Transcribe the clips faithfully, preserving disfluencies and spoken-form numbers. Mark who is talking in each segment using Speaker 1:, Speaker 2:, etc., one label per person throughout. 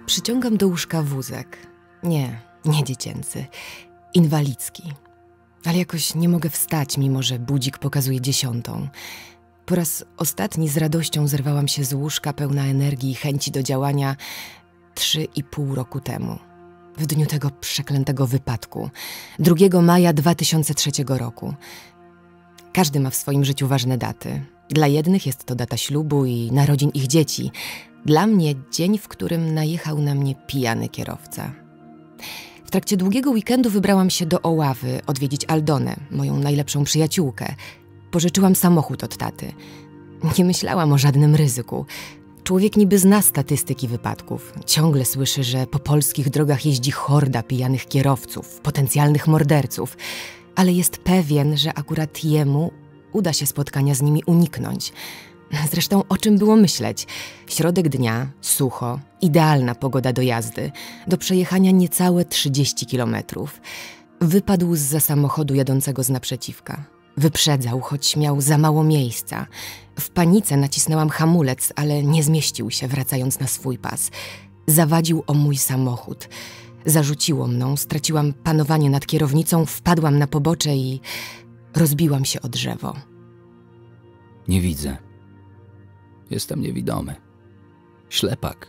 Speaker 1: Przyciągam do łóżka wózek. Nie, nie dziecięcy. Inwalidzki. Ale jakoś nie mogę wstać, mimo że budzik pokazuje dziesiątą. Po raz ostatni z radością zerwałam się z łóżka pełna energii i chęci do działania trzy i pół roku temu. W dniu tego przeklętego wypadku. drugiego maja dwa tysiące trzeciego roku. Każdy ma w swoim życiu ważne daty. Dla jednych jest to data ślubu i narodzin ich dzieci. Dla mnie dzień, w którym najechał na mnie pijany kierowca. W trakcie długiego weekendu wybrałam się do Oławy odwiedzić Aldonę, moją najlepszą przyjaciółkę. Pożyczyłam samochód od taty. Nie myślałam o żadnym ryzyku. Człowiek niby zna statystyki wypadków. Ciągle słyszy, że po polskich drogach jeździ horda pijanych kierowców, potencjalnych morderców. Ale jest pewien, że akurat jemu uda się spotkania z nimi uniknąć. Zresztą o czym było myśleć? Środek dnia, sucho, idealna pogoda do jazdy, do przejechania niecałe trzydzieści kilometrów. Wypadł zza samochodu jadącego z naprzeciwka. Wyprzedzał, choć miał za mało miejsca. W panice nacisnęłam hamulec, ale nie zmieścił się, wracając na swój pas. Zawadził o mój samochód. Zarzuciło mną, straciłam panowanie nad kierownicą, wpadłam na pobocze i rozbiłam się o drzewo.
Speaker 2: Nie widzę. Jestem niewidomy. Ślepak.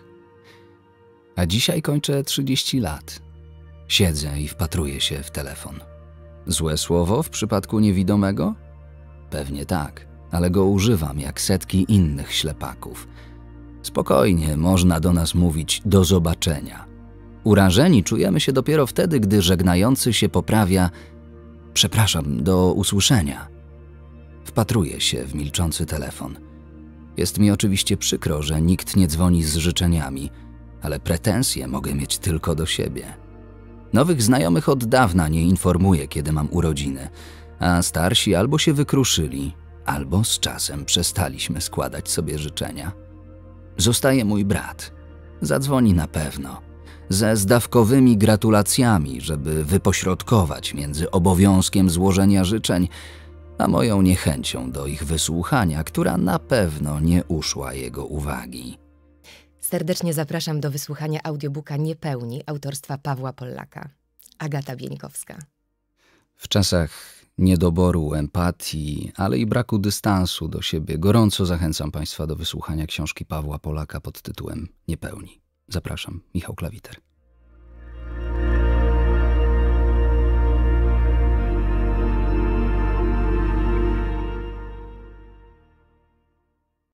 Speaker 2: A dzisiaj kończę trzydzieści lat. Siedzę i wpatruję się w telefon. Złe słowo w przypadku niewidomego? Pewnie tak, ale go używam jak setki innych ślepaków. Spokojnie, można do nas mówić do zobaczenia. Urażeni czujemy się dopiero wtedy, gdy żegnający się poprawia przepraszam, do usłyszenia. Wpatruję się w milczący telefon. Jest mi oczywiście przykro, że nikt nie dzwoni z życzeniami, ale pretensje mogę mieć tylko do siebie. Nowych znajomych od dawna nie informuję, kiedy mam urodziny, a starsi albo się wykruszyli, albo z czasem przestaliśmy składać sobie życzenia. Zostaje mój brat. Zadzwoni na pewno. Ze zdawkowymi gratulacjami, żeby wypośrodkować między obowiązkiem złożenia życzeń, a moją niechęcią do ich wysłuchania, która na pewno nie uszła jego uwagi.
Speaker 1: Serdecznie zapraszam do wysłuchania audiobooka Niepełni autorstwa Pawła Pollaka. Agata Bieńkowska.
Speaker 2: W czasach niedoboru empatii, ale i braku dystansu do siebie gorąco zachęcam Państwa do wysłuchania książki Pawła Pollaka pod tytułem Niepełni. Zapraszam, Michał Klawiter.